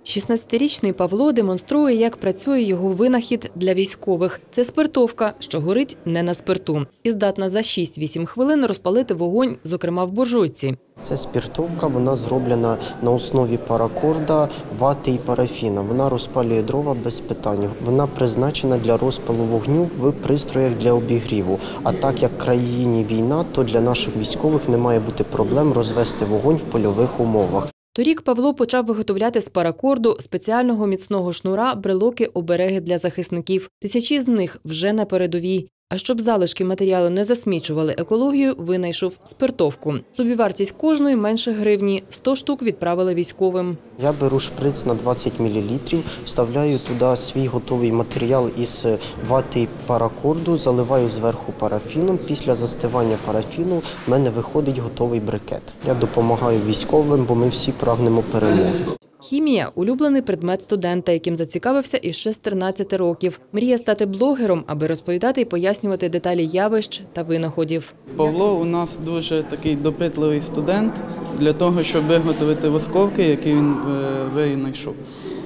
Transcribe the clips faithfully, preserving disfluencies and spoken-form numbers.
шістнадцятирічний Павло демонструє, як працює його винахід для військових. Це спиртовка, що горить не на спирту. І здатна за шість-вісім хвилин розпалити вогонь, зокрема в буржуйці. Це спиртовка, вона зроблена на основі паракорда, вати і парафіна. Вона розпалює дрова без питань. Вона призначена для розпалу вогню в пристроях для обігріву. А так як в країні війна, то для наших військових не має бути проблем розвести вогонь в польових умовах. Торік Павло почав виготовляти з паракорду спеціального міцного шнура брелоки-обереги для захисників. Тисячі з них вже на передовій. А щоб залишки матеріалу не засмічували екологію, винайшов спиртовку. Собівартість кожної менше гривні. сто штук відправили військовим. Я беру шприц на двадцять мілілітрів, вставляю туди свій готовий матеріал із вати і паракорду, заливаю зверху парафіном. Після застивання парафіну в мене виходить готовий брикет. Я допомагаю військовим, бо ми всі прагнемо перемоги. Хімія – улюблений предмет студента, яким зацікавився іще з тринадцяти років. Мріє стати блогером, аби розповідати і пояснювати деталі явищ та винаходів. Павло у нас дуже такий допитливий студент для того, щоб виготовити восковки, які він винайшов.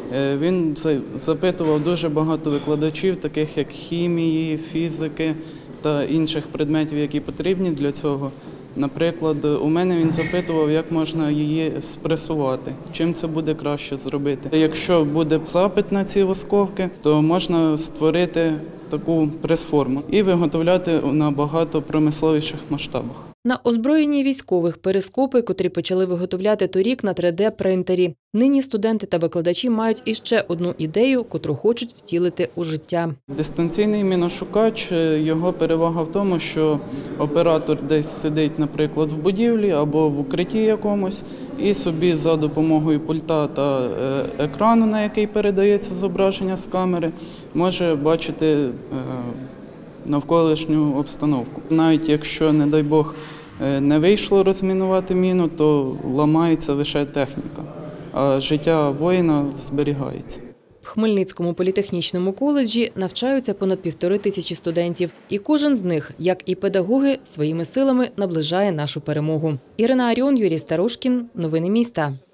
Він запитував дуже багато викладачів, таких як хімії, фізики та інших предметів, які потрібні для цього. Наприклад, у мене він запитував, як можна її спресувати, чим це буде краще зробити. Якщо буде запит на ці восковки, то можна створити таку прес-форму і виготовляти на багато промисловіших масштабах. На озброєнні військових перископи, котрі почали виготовляти торік на три де принтері. Нині студенти та викладачі мають іще одну ідею, котру хочуть втілити у життя. Дистанційний міношукач, його перевага в тому, що оператор десь сидить, наприклад, в будівлі або в укритті якомусь, і собі за допомогою пульта та екрану, на який передається зображення з камери, може бачити навколишню обстановку. Навіть якщо, не дай Бог, не вийшло розмінувати міну, то ламається лише техніка, а життя воїна зберігається. В Хмельницькому політехнічному коледжі навчаються понад півтори тисячі студентів. І кожен з них, як і педагоги, своїми силами наближає нашу перемогу. Ірина Аріон, Юрій Старушкін. Новини міста.